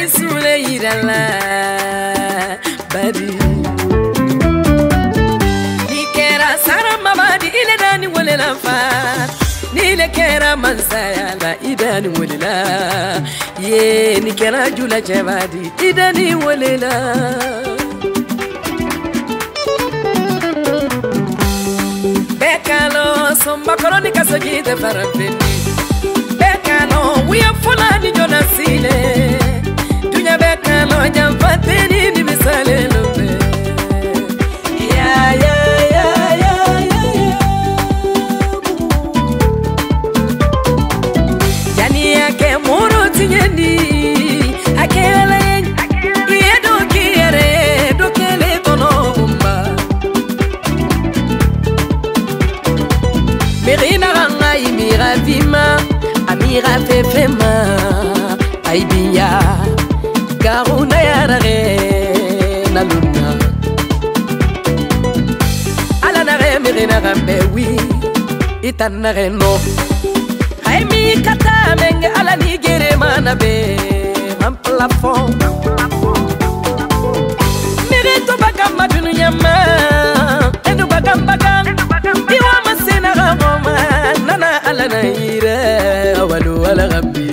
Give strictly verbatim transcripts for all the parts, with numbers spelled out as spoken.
sule irala badi nikera sara mabadi ile dani wole la fa nile kera mansaya la idani wole la ye nikera jula jabadi idani wole la bekalo somba koroni kasogite farafeni bekalo we are fulani jonasile dunya bekalo jamfateni ni misale lobe ya ya ya ya ya yani yake muru tinyeni akele yedo kiere do kele tono umba mirina ranga imira vima amira fefema aibiya garuna yarare na luna ala na remire na rambe wi itanare no ai mi kata menge ala ni gere mana be am plafond mere to bagamba dunya ma edu bagamba bagam diwa masena goma nana ala na ire awalu ala rabbi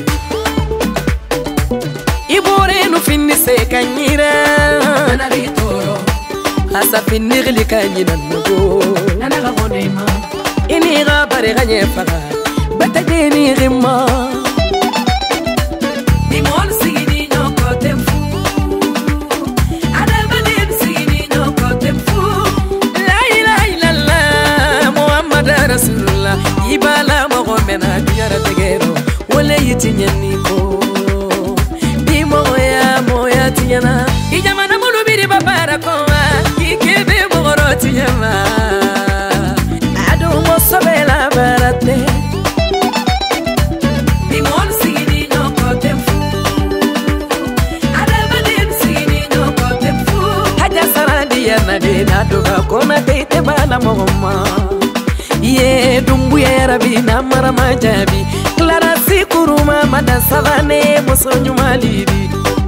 ibore no finni se kanyira nana ritoro asa finni gli kanyina nugo nana gabonema ini gabare ganye faga batadeni rima imol sigini no kote fu adabani sigini no kote fu la ilaha illallah muhammad rasulullah ibala mogomena diara tegero wole yitinyani ko moya tinyana ijamana mulubiri babara kowa ikebe mogoro tinyama adu mosobela barate imol sigini no kotefu adabani sigini no kotefu haja saradi yana de naduga kona teite bala mogoma ye dumbu ya rabi na marama jabi clara sikuruma madasavane musonyu malidi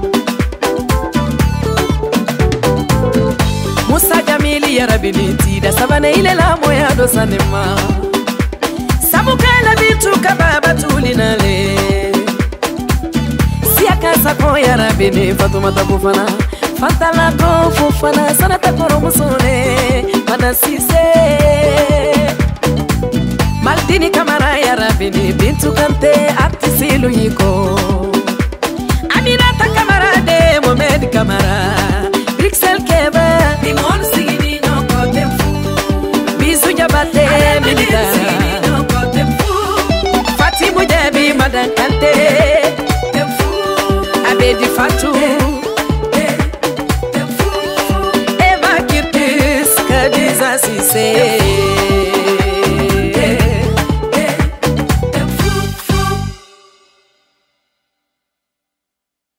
Musa Jamili ya rabiniti da sabane ile la moya do sanema Samukala bitu kababa tulinale Siaka sako ya rabini Fatuma takufana Fantala ko fufana sana takoro musone Mana sise Maldini kamara ya rabini Bintu kante artisilu yiko Aminata kamara de Mohamed kamara Pixel keba imon sigini no kote fu bisu jabate milita no kote fu Fatimu jabi madankante te fu abedi fatu te fu eva kitis kadiza sise